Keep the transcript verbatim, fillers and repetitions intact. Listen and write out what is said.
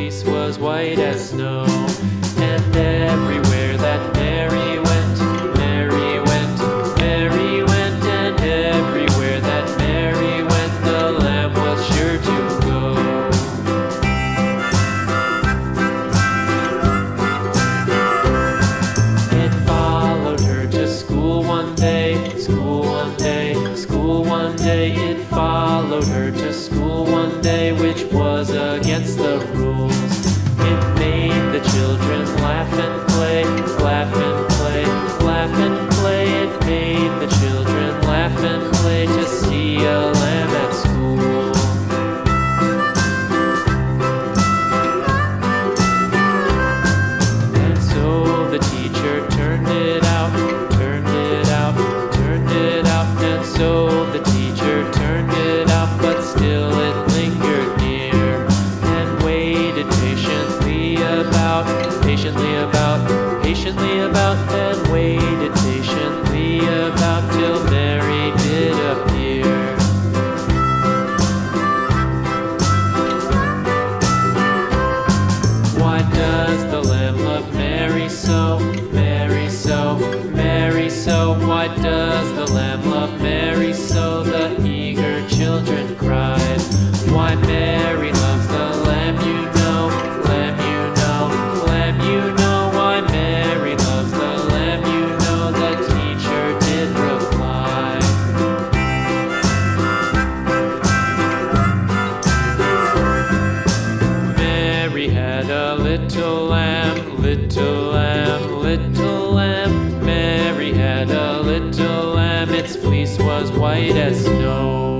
fleece was white as snow. And everywhere that Mary went, Mary went, Mary went, and everywhere that Mary went, the lamb was sure to go. It followed her to school one day, school one day, school one day. It followed her to school one day, which was against the rules. It made the children laugh and play, laugh and play, laugh and play. It made the children laugh and play to see a lamb at school. And so the teacher turned it out, turned it out, turned it out. And so the teacher turned it out, but still it lingered near and waited patiently about, patiently about, patiently about, and waited patiently about till Mary did appear. Why does the lamb love Mary so, Mary so, Mary so? Why does the lamb love Mary so? The eager children cried. Why Mary loves the lamb, you know, lamb, you know, lamb, you know. Why Mary loves the lamb, you know, the teacher did reply. Mary had a little lamb, little lamb, little lamb. Mary had a little lamb, its fleece was white as snow.